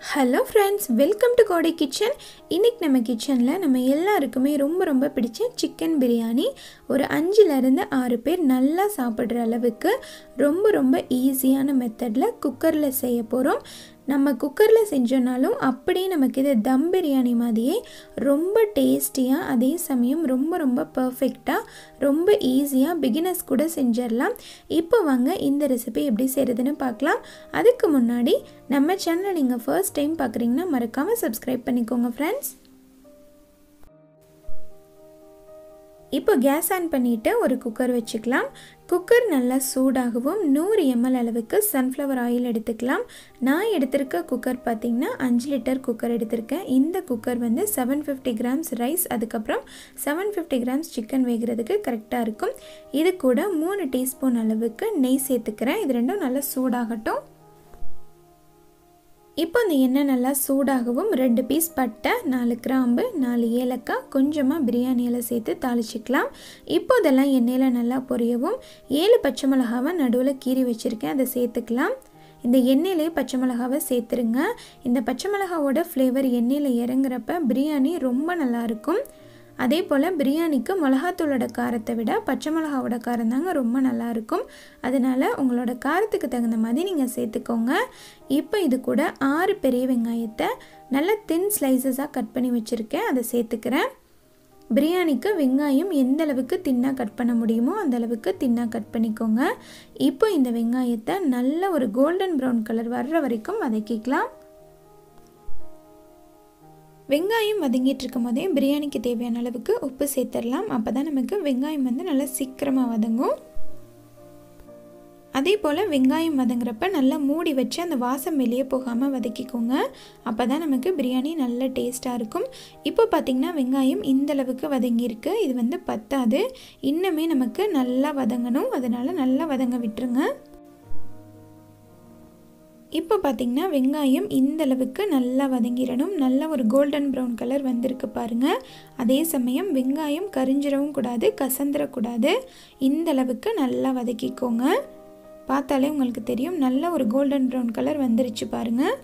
Hello friends, welcome to Kodai kitchen. இன்றைக்கி நம்ம கிச்சனில் நம்ம எல்லாருக்குமே ரொம்ப பிடிச்ச சிக்கன் பிரியாணி ஒரு 5லேருந்து 6 பேர் நல்லா சாப்பிட்ற அளவுக்கு ரொம்ப ஈஸியான மெத்தடில் குக்கரில் செய்ய போகிறோம். நம்ம குக்கரில் செஞ்சோன்னாலும் அப்படியே நமக்கு இது தம் பிரியாணி மாதிரியே ரொம்ப டேஸ்டியாக, அதே சமயம் ரொம்ப பர்ஃபெக்டாக, ரொம்ப ஈஸியாக பிகினர்ஸ் கூட செஞ்சிடலாம். இப்போ வாங்க இந்த ரெசிபி எப்படி செய்கிறதுன்னு பார்க்கலாம். அதுக்கு முன்னாடி நம்ம சேனலை நீங்கள் ஃபர்ஸ்ட் டைம் பார்க்குறீங்கன்னா மறக்காமல் சப்ஸ்கிரைப் பண்ணிக்கோங்க ஃப்ரெண்ட்ஸ். இப்போ கேஸ் ஆன் பண்ணிவிட்டு ஒரு குக்கர் வச்சுக்கலாம். குக்கர் நல்லா சூடாகவும் 100 ml அளவுக்கு சன்ஃப்ளவர் ஆயில் எடுத்துக்கலாம். நான் எடுத்திருக்க குக்கர் பார்த்திங்கன்னா 5 லிட்டர் குக்கர் எடுத்திருக்கேன். இந்த குக்கர் வந்து 750 கிராம்ஸ் ரைஸ், அதுக்கப்புறம் 750 கிராம்ஸ் சிக்கன் வேகிறதுக்கு கரெக்டாக இருக்கும். இது கூட 3 டீஸ்பூன் அளவுக்கு நெய் சேர்த்துக்கிறேன். இது ரெண்டும் நல்லா சூடாகட்டும். இப்போ அந்த எண்ணெய் நல்லா சூடாகவும் 2 பீஸ் பட்டை, 4 கிராம்பு, 4 ஏலக்காய், கொஞ்சமாக பிரியாணி இலை சேர்த்து தாளிச்சிக்கலாம். இப்போ இதெல்லாம் எண்ணெயில் நல்லா பொரியவும் 7 பச்சை மிளகாவை நடுவில் கீறி வச்சுருக்கேன், அதை சேர்த்துக்கலாம். இந்த எண்ணெயிலே பச்சை மிளகாவை சேர்த்துருங்க. இந்த பச்சை மிளகாவோட ஃப்ளேவர் எண்ணெயில் இறங்குறப்ப பிரியாணி ரொம்ப நல்லாயிருக்கும். அதே போல் பிரியாணிக்கு மிளகாத்தூளோட காரத்தை விட பச்சை மிளகாவோட காரம் தாங்க ரொம்ப நல்லாயிருக்கும். அதனால் உங்களோட காரத்துக்கு தகுந்த மாதிரி நீங்கள் சேர்த்துக்கோங்க. இப்போ இது கூட 6 பெரிய வெங்காயத்தை நல்லா தின் ஸ்லைசஸாக கட் பண்ணி வச்சுருக்கேன், அதை சேர்த்துக்கிறேன். பிரியாணிக்கு வெங்காயம் எந்த அளவுக்கு தின்னாக கட் பண்ண முடியுமோ அந்த அளவுக்கு தின்னாக கட் பண்ணிக்கோங்க. இப்போ இந்த வெங்காயத்தை நல்ல ஒரு கோல்டன் ப்ரௌன் கலர் வர்ற வரைக்கும் வதக்கிக்கலாம். வெங்காயம் வதங்கிட்டு இருக்கும் போதே பிரியாணிக்கு தேவையான அளவுக்கு உப்பு சேர்த்துடலாம். அப்போ தான் நமக்கு வெங்காயம் வந்து நல்லா சீக்கிரமாக வதங்கும். அதே போல் வெங்காயம் வதங்குறப்ப நல்லா மூடி வச்சு அந்த வாசம் வெளியே போகாமல் வதக்கிக்கோங்க. அப்போ தான் நமக்கு பிரியாணி நல்ல டேஸ்ட்டாக இருக்கும். இப்போ பார்த்திங்கன்னா வெங்காயம் இந்தளவுக்கு வதங்கியிருக்கு. இது வந்து பத்தாது, இன்னுமே நமக்கு நல்லா வதங்கணும். அதனால் நல்லா வதங்க விட்டுருங்க. இப்போ பார்த்திங்கன்னா வெங்காயம் இந்தளவுக்கு நல்லா வதங்கிடணும். நல்ல ஒரு கோல்டன் ப்ரௌன் கலர் வந்திருக்கு பாருங்கள். அதே சமயம் வெங்காயம் கரிஞ்சிடவும் கூடாது, கசந்துடக்கூடாது. இந்தளவுக்கு நல்லா வதக்கிக்கோங்க. பார்த்தாலே உங்களுக்கு தெரியும் நல்ல ஒரு கோல்டன் ப்ரௌன் கலர் வந்துருச்சு பாருங்கள்.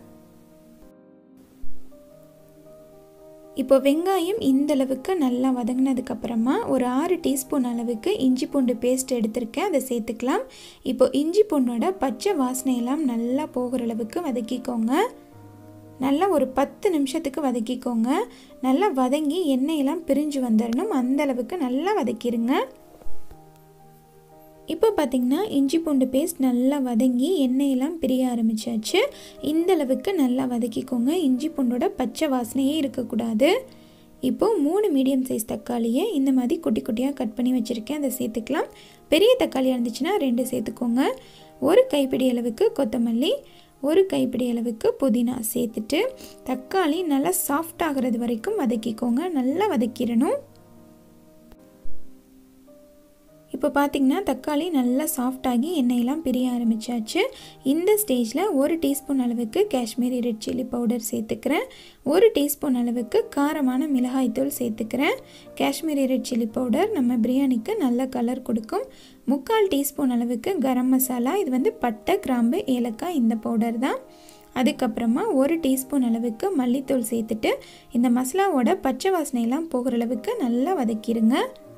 இப்போ வெங்காயம் இந்தளவுக்கு நல்லா வதங்கினதுக்கப்புறமா ஒரு 6 டீஸ்பூன் அளவுக்கு இஞ்சி பூண்டு பேஸ்ட் எடுத்திருக்கேன், அதை சேர்த்துக்கலாம். இப்போ இஞ்சி பூண்டோட பச்சை வாசனையெல்லாம் நல்லா போகிற அளவுக்கு வதக்கிக்கோங்க. நல்லா ஒரு 10 நிமிஷத்துக்கு வதக்கிக்கோங்க. நல்லா வதங்கி எண்ணெயெல்லாம் பிரிஞ்சு வந்துடணும், அந்த அளவுக்கு நல்லா வதக்கிடுங்க. இப்போ பார்த்திங்கன்னா இஞ்சி பூண்டு பேஸ்ட் நல்லா வதங்கி எண்ணெயெல்லாம் பிரிய ஆரம்பித்தாச்சு. இந்தளவுக்கு நல்லா வதக்கிக்கோங்க. இஞ்சி பூண்டோட பச்சை வாசனையே இருக்கக்கூடாது. இப்போது 3 மீடியம் சைஸ் தக்காளியை இந்த மாதிரி குட்டி குட்டியாக கட் பண்ணி வச்சுருக்கேன், அதை சேர்த்துக்கலாம். பெரிய தக்காளியாக இருந்துச்சுன்னா 2 சேர்த்துக்கோங்க. ஒரு கைப்பிடி அளவுக்கு கொத்தமல்லி, ஒரு கைப்பிடி அளவுக்கு புதினா சேர்த்துட்டு தக்காளி நல்லா சாஃப்ட் ஆகிறது வரைக்கும் வதக்கிக்கோங்க. நல்லா வதக்கிடணும். இப்போ பார்த்திங்கன்னா தக்காளி நல்லா சாஃப்டாகி எண்ணெயெல்லாம் பிரிய ஆரம்பித்தாச்சு. இந்த ஸ்டேஜில் 1 டீஸ்பூன் அளவுக்கு காஷ்மீரி ரெட் சில்லி பவுடர் சேர்த்துக்கிறேன். 1 டீஸ்பூன் அளவுக்கு காரமான மிளகாய்த்தூள் சேர்த்துக்கிறேன். காஷ்மீரி ரெட் சில்லி பவுடர் நம்ம பிரியாணிக்கு நல்ல கலர் கொடுக்கும். 3/4 டீஸ்பூன் அளவுக்கு கரம் மசாலா, இது வந்து பட்டை, கிராம்பு, ஏலக்காய் இந்த பவுடர் தான். அதுக்கப்புறமா 1 டீஸ்பூன் அளவுக்கு மல்லித்தூள் சேர்த்துட்டு இந்த மசாலாவோட பச்சை வாசனையெல்லாம் போகிற அளவுக்கு நல்லா வதக்கிடுங்க.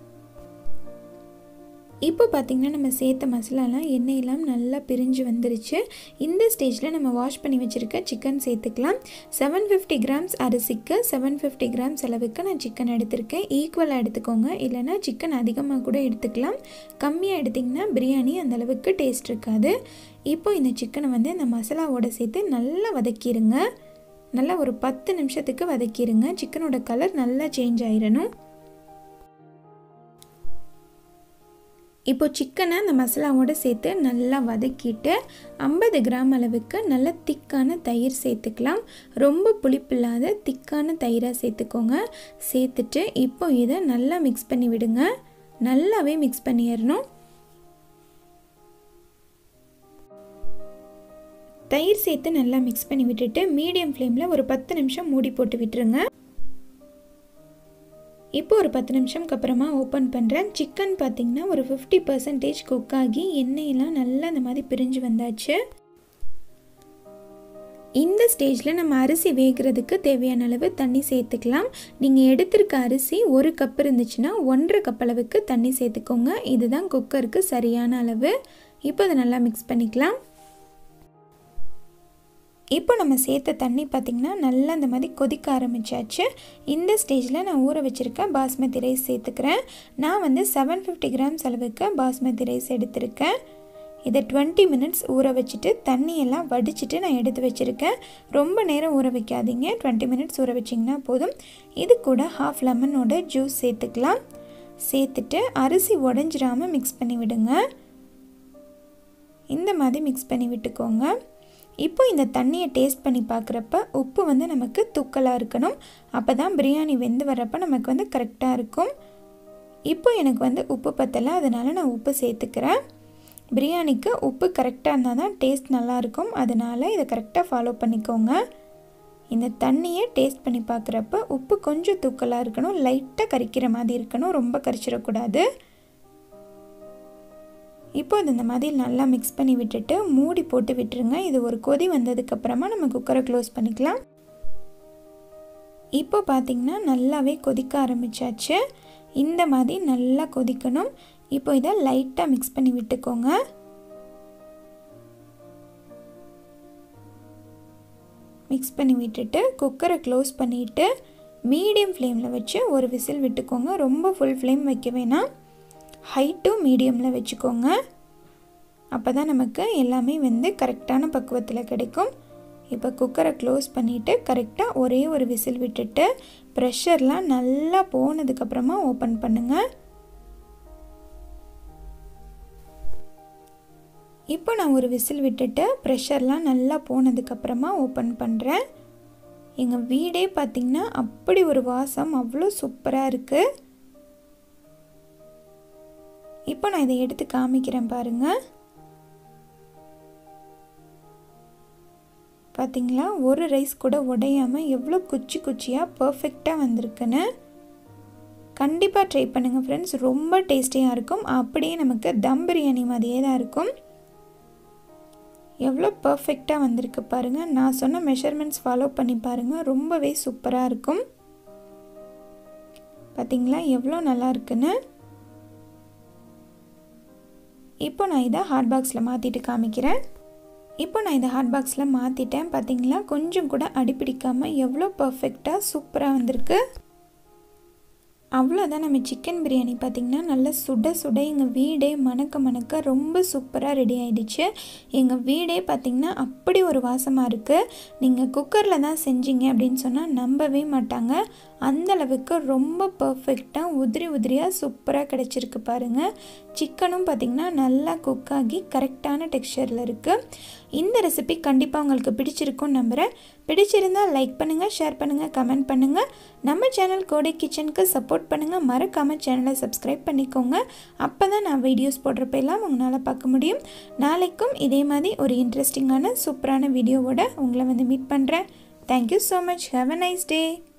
இப்போ பார்த்திங்கன்னா நம்ம சேர்த்த மசாலாலாம் எண்ணெயெல்லாம் நல்லா பிரிஞ்சு வந்துருச்சு. இந்த ஸ்டேஜில் நம்ம வாஷ் பண்ணி வச்சுருக்க சிக்கன் சேர்த்துக்கலாம். 750 கிராம்ஸ் அரிசிக்கு 750 கிராம்ஸ் அளவுக்கு நான் சிக்கன் எடுத்திருக்கேன். ஈக்குவலாக எடுத்துக்கோங்க, இல்லைனா சிக்கன் அதிகமாக கூட எடுத்துக்கலாம். கம்மியாக எடுத்திங்கன்னா பிரியாணி அந்தளவுக்கு டேஸ்ட் இருக்காது. இப்போ இந்த சிக்கனை வந்து இந்த மசாலாவோட சேர்த்து நல்லா வதக்கிடுங்க. நல்லா ஒரு 10 நிமிஷத்துக்கு வதக்கிடுங்க. சிக்கனோட கலர் நல்லா சேஞ்ச் ஆயிடணும். இப்போ சிக்கனை அந்த மசாலாவோடு சேர்த்து நல்லா வதக்கிட்டு 50 கிராம் அளவுக்கு நல்ல திக்கான தயிர் சேர்த்துக்கலாம். ரொம்ப புளிப்பில்லாத திக்கான தயிராக சேர்த்துக்கோங்க. சேர்த்துட்டு இப்போ இதை நல்லா மிக்ஸ் பண்ணி விடுங்க. நல்லாவே மிக்ஸ் பண்ணிடணும். தயிர் சேர்த்து நல்லா மிக்ஸ் பண்ணி விட்டுட்டு மீடியம் ஃப்ளேமில் ஒரு 10 நிமிஷம் மூடி போட்டு விட்டுருங்க. இப்போ ஒரு 10 நிமிஷம்க்கு அப்புறமா ஓப்பன் பண்ணுறேன். சிக்கன் பார்த்திங்கன்னா ஒரு 50% குக் ஆகி எண்ணெயெல்லாம் நல்லா இந்த மாதிரி பிரிஞ்சு வந்தாச்சு. இந்த ஸ்டேஜில் நம்ம அரிசி வேகிறதுக்கு தேவையான அளவு தண்ணி சேர்த்துக்கலாம். நீங்கள் எடுத்திருக்க அரிசி 1 கப் இருந்துச்சுன்னா 1.5 கப் அளவுக்கு தண்ணி சேர்த்துக்கோங்க. இதுதான் குக்கருக்கு சரியான அளவு. இப்போ அதை நல்லா மிக்ஸ் பண்ணிக்கலாம். இப்போ நம்ம சேர்த்த தண்ணி பார்த்திங்கன்னா நல்லா இந்த மாதிரி கொதிக்க ஆரம்பித்தாச்சு. இந்த ஸ்டேஜில் நான் ஊற வச்சுருக்க பாஸ்மதி ரைஸ் சேர்த்துக்கிறேன். நான் வந்து 750 கிராம்ஸ் அளவுக்கு பாஸ்மதி ரைஸ் எடுத்திருக்கேன். இதை 20 மினிட்ஸ் ஊற வச்சுட்டு தண்ணியெல்லாம் வடிச்சிட்டு நான் எடுத்து வச்சுருக்கேன். ரொம்ப நேரம் ஊற வைக்காதீங்க, 20 மினிட்ஸ் ஊற வச்சிங்கன்னா போதும். இது கூட ஹாஃப் லெமனோட ஜூஸ் சேர்த்துக்கலாம். சேர்த்துட்டு அரிசி உடஞ்சிராமல் மிக்ஸ் பண்ணி விடுங்க. இந்த மாதிரி மிக்ஸ் பண்ணி விட்டுக்கோங்க. இப்போ இந்த தண்ணியை டேஸ்ட் பண்ணி பார்க்குறப்ப உப்பு வந்து நமக்கு தூக்கலாக இருக்கணும். அப்போ தான் பிரியாணி வெந்து வர்றப்போ நமக்கு வந்து கரெக்டாக இருக்கும். இப்போ எனக்கு வந்து உப்பு பத்தலை, அதனால் நான் உப்பு சேர்த்துக்கிறேன். பிரியாணிக்கு உப்பு கரெக்டாக இருந்தால் தான் டேஸ்ட் நல்லாயிருக்கும். அதனால் இதை கரெக்டாக ஃபாலோ பண்ணிக்கோங்க. இந்த தண்ணியை டேஸ்ட் பண்ணி பார்க்குறப்ப உப்பு கொஞ்சம் தூக்கலாக இருக்கணும், லைட்டாக கரிக்கிற மாதிரி இருக்கணும், ரொம்ப கரிச்சிடக்கூடாது. இப்போ இது இந்த மாதிரி நல்லா மிக்ஸ் பண்ணி விட்டுட்டு மூடி போட்டு விட்டுருங்க. இது ஒரு கொதி வந்ததுக்கப்புறமா நம்ம குக்கரை க்ளோஸ் பண்ணிக்கலாம். இப்போ பார்த்திங்கன்னா நல்லாவே கொதிக்க ஆரம்பித்தாச்சு. இந்த மாதிரி நல்லா கொதிக்கணும். இப்போ இதை லைட்டாக மிக்ஸ் பண்ணி விட்டுக்கோங்க. மிக்ஸ் பண்ணி விட்டுட்டு குக்கரை க்ளோஸ் பண்ணிவிட்டு மீடியம் ஃப்ளேமில் வச்சு ஒரு விசில் விட்டுக்கோங்க. ரொம்ப ஃபுல் ஃப்ளேம் வைக்க வேணாம், ஹை டு மீடியமில் வச்சுக்கோங்க. அப்போ தான் நமக்கு எல்லாமே வந்து கரெக்டான பக்குவத்தில் கிடைக்கும். இப்போ குக்கரை க்ளோஸ் பண்ணிவிட்டு கரெக்டாக ஒரே ஒரு விசில் விட்டுட்டு ப்ரெஷர்லாம் நல்லா போனதுக்கப்புறமா ஓப்பன் பண்ணுங்கள். இப்போ நான் ஒரு விசில் விட்டுட்டு ப்ரெஷர்லாம் நல்லா போனதுக்கப்புறமா ஓப்பன் பண்ணுறேன். எங்கள் வீடே பார்த்திங்கன்னா அப்படி ஒரு வாசம், அவ்வளோ சூப்பராக இருக்குது. இப்போ நான் இதை எடுத்து காமிக்கிறேன் பாருங்கள். பார்த்திங்களா, ஒரு ரைஸ் கூட உடையாமல் எவ்வளோ குச்சி குச்சியாக பர்ஃபெக்டாக வந்திருக்குன்னு. கண்டிப்பாக ட்ரை பண்ணுங்கள் ஃப்ரெண்ட்ஸ், ரொம்ப டேஸ்டியாக இருக்கும். அப்படியே நமக்கு தம் பிரியாணி மாதிரியே தான் இருக்கும். எவ்வளோ பர்ஃபெக்டாக வந்திருக்கு பாருங்கள். நான் சொன்ன மெஷர்மெண்ட்ஸ் ஃபாலோ பண்ணி பாருங்கள், ரொம்பவே சூப்பராக இருக்கும். பார்த்திங்களா எவ்வளோ நல்லா இருக்குன்னு. இப்போ நான் இதை ஹாட் பாக்ஸில் மாற்றிட்டு காமிக்கிறேன். இப்போ நான் இதை ஹாட் பாக்ஸில் மாற்றிட்டேன். பார்த்திங்களா கொஞ்சம் கூட அடிப்பிடிக்காமல் எவ்வளோ பர்ஃபெக்டாக சூப்பராக வந்திருக்கு. அவ்வளோதான், நம்ம சிக்கன் பிரியாணி பார்த்திங்கன்னா நல்லா சுட சுட எங்கள் வீடே மணக்க மணக்க ரொம்ப சூப்பராக ரெடி ஆகிடுச்சு. எங்கள் வீடே பார்த்திங்கன்னா அப்படி ஒரு வாசமாக இருக்குது. நீங்கள் குக்கரில் தான் செஞ்சீங்க அப்படின்னு சொன்னால் நம்பவே மாட்டாங்க. அந்தளவுக்கு ரொம்ப பர்ஃபெக்டாக உதிரி உதிரியாக சூப்பராக கிடச்சிருக்கு பாருங்கள். சிக்கனும் பார்த்திங்கன்னா நல்லா குக்காகி கரெக்டான டெக்ஸ்சரில் இருக்குது. இந்த ரெசிபி கண்டிப்பாக உங்களுக்கு பிடிச்சிருக்கும்னு நம்புகிறேன். பிடிச்சிருந்தால் லைக் பண்ணுங்கள், ஷேர் பண்ணுங்கள், கமெண்ட் பண்ணுங்கள். நம்ம சேனல் கோடை கிச்சனுக்கு சப்போர்ட் பண்ணுங்கள். மறக்காமல் சேனலை சப்ஸ்கிரைப் பண்ணிக்கோங்க. அப்போ தான் நான் வீடியோஸ் போடுறப்ப எல்லாம் உங்களால் பார்க்க முடியும். நாளைக்கும் இதே மாதிரி ஒரு இன்ட்ரெஸ்டிங்கான சூப்பரான வீடியோவோட உங்களை வந்து மீட் பண்ணுறேன். Thank you so much. Have a nice day.